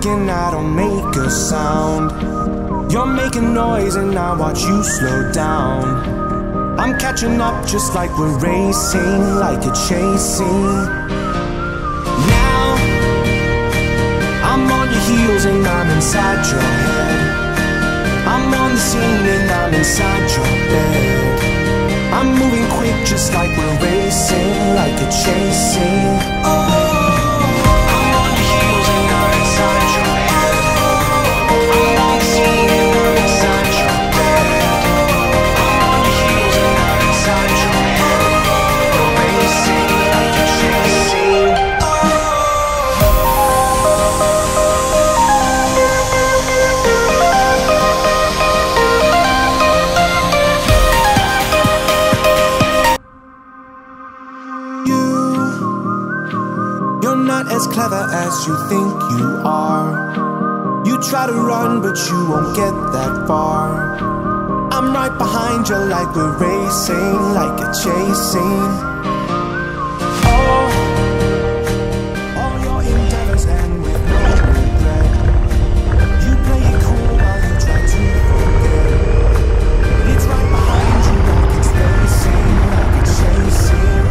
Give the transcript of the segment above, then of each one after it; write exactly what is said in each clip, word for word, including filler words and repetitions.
and I don't make a sound. You're making noise and I watch you slow down. I'm catching up just like we're racing, like a chasing. Now I'm on your heels and I'm inside your head. I'm on the scene and I'm inside your bed. I'm moving quick just like we're racing, like a chasing. Oh, I'm on your heels and I'm inside your head. I'm on the scene and I'm inside your bed. I'm on your heels and I'm inside your head. We're racing like a chasing. As clever as you think you are. You try to run but you won't get that far. I'm right behind you like we're racing, like a chasing. Oh, all your endeavors end with no regret. You play it cool while you try to forget. It's right behind you like it's racing, like it's chasing.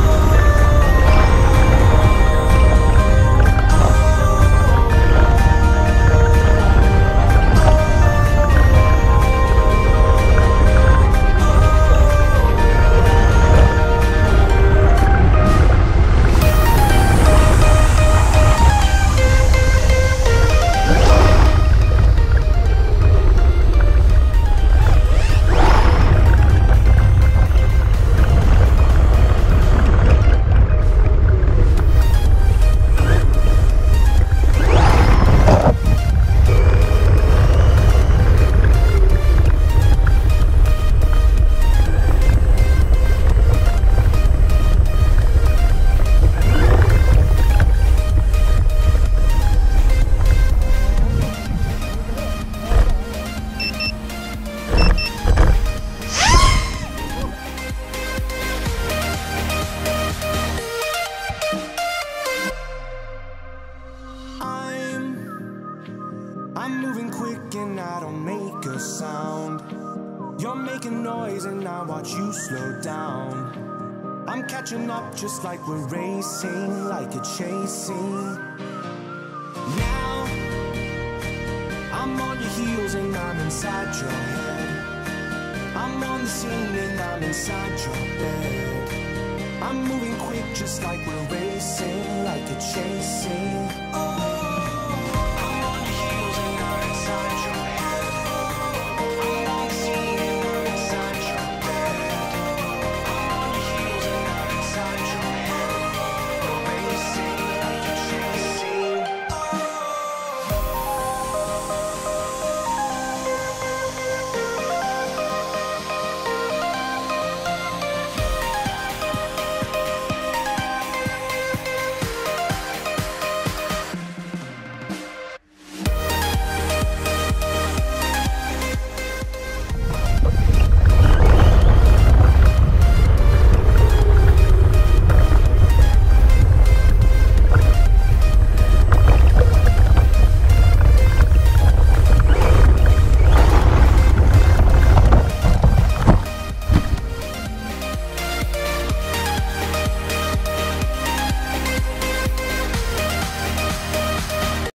I'm moving quick and I don't make a sound. You're making noise and I watch you slow down. I'm catching up just like we're racing, like a chasing. Now I'm on your heels and I'm inside your head. I'm on the scene and I'm inside your bed. I'm moving quick just like we're racing, like a chasing. Oh.